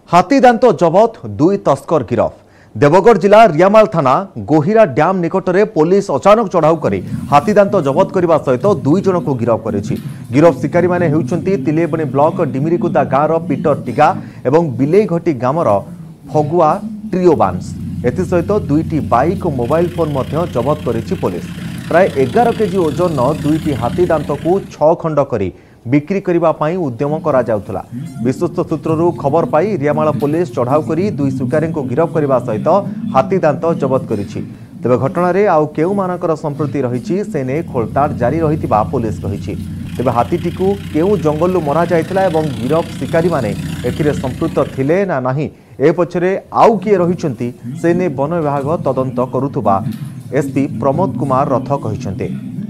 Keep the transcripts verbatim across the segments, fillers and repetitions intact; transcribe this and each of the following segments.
हाथी दांत जबत दुई तस्कर गिरफ। देवगढ़ जिला रियामाल थाना गोहिरा डैम निकटरे पुलिस अचानक चढ़ाऊ कर हाथी दांत जबत करने सहित दुई जन को गिरफ करेछि। गिरफ शिकारी माने हेउचंती तिलेबणी ब्लॉक डिमिरीकुदा गाँवर पीटर टिगा एवं बिलेईघटी ग्रामर फगुआ ट्रिओ बांस। एसहित दुईटी बाइक और मोबाइल फोन मध्य जबत करेछि पुलिस। प्राय एगार केजी ओजन दुईटी हाथी दांत को छ खंड करी बिक्री करने उद्यम करा जाउथला। विश्वस्त सूत्ररू खबर पाई रियामाल पुलिस चढ़ाऊ करी दुई शिकारी को गिरफ करने सहित हाथी दांत जबत करिछि। तेबे घटना रे आउ केउ मानकर संप्रति रहिछि से ने खोलताड़ जारी रहितिबा पुलिस कहिछि। तेबे हाथीटी को केउ जंगलु मरा जायथिला एवं गिरफ शिकारी माने एथिरे संपृक्त थिले ना नाही ए पछरे आउ किए रहिछंती से ने वन विभाग तदंत करुथुबा एसपी प्रमोद कुमार रथ कहिछंते।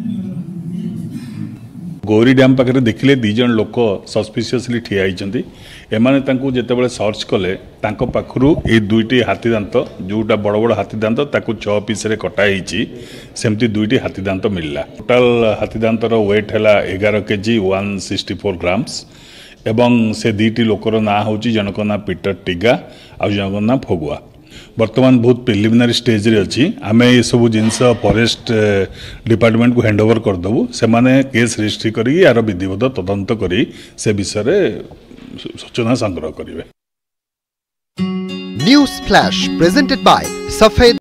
गौरी डैम पाखे देखिले दीजन लोक सस्पिशियसली ठिया होती एमाने तांको जेतेबेले सर्च कले तांको पाखरु ए दुईटी हाथी दांत जोटा बड़ बड़ हाथी दांत ताकू छह पीस रे कटा होईची सेमती दुईटी हाथी दांत मिलला। टोटाल हाथी दांतर वेट है एगार KG one sixty four grams एवं से दुईटी लोकर ना हूँ जनक ना पीटर टिगा आ जनक ना फगुआ। बर्तमान बहुत प्रिलिमिनारी स्टेज रे अच्छी आम ये सब जिनस फॉरेस्ट डिपार्टमेंट को हैंडओवर करदेबू से माने केस रजिस्ट्री करी यार विधिवत तदंत करी से विषय सूचना संग्रह करेंगे। न्यूज फ्लैश प्रेजेंटेड बाय सफेद